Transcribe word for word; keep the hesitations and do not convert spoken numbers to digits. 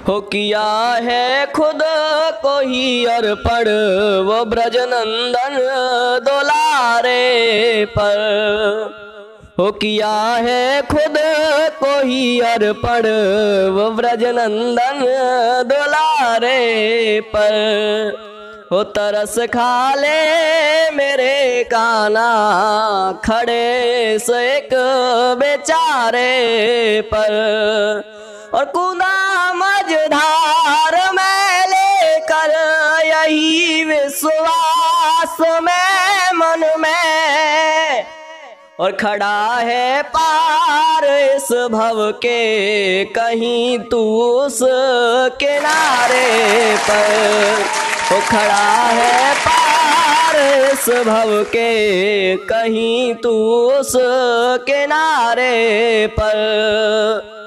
हो किया है खुद को ही अर्पण वो ब्रजनंदन दुलारे पर। हो किया है खुद को ही अर्पण वो ब्रजनंदन दुलारे पर। हो तरस खा ले मेरे काना खड़े से एक बेचारे पर। और कूदा मझधार में लेकर यही विश्वास में मन में, और खड़ा है पार इस भव के कहीं तू उस किनारे पर। वो खड़ा है पार इस भव के कहीं तू उस किनारे पर।